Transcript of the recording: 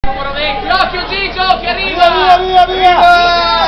Numero 20, occhio Gigio che arriva! Via, via, via, via!